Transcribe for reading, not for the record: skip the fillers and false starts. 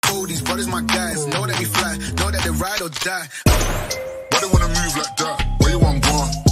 fool, these brothers my guys. Know that we fly, know that they ride or die. Why they wanna move like that? Where you want gone?